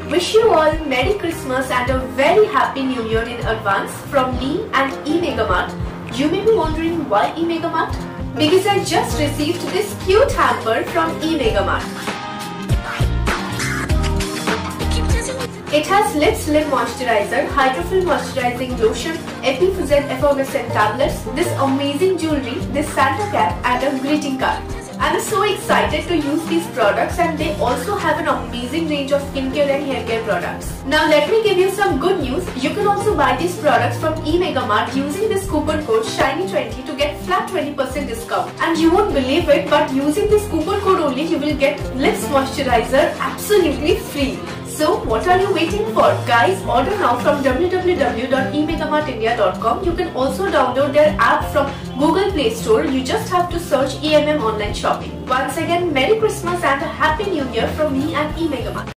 Wish you all Merry Christmas and a very Happy New Year in advance from me and eMegaMart. You may be wondering why eMegaMart? Because I just received this cute hamper from eMegaMart. It has Lips Lip Moisturizer, Hydrofill Moisturizing Lotion, Epiphysin Effervescent Tablets, this amazing jewelry, this Santa cap and a greeting card. I am so excited to use these products, and they also have an amazing range of skincare and haircare products. Now let me give you some good news. You can also buy these products from eMegaMart using this coupon code SHINY20 to get flat 20% discount. And you won't believe it, but using this coupon code only you will get Lips Moisturizer absolutely free. So what are you waiting for? Guys, order now from www.emegamartindia.com. You can also download their app from Google Play Store. You just have to search EMM Online Shopping. Once again, Merry Christmas and a Happy New Year from me and eMegaMart.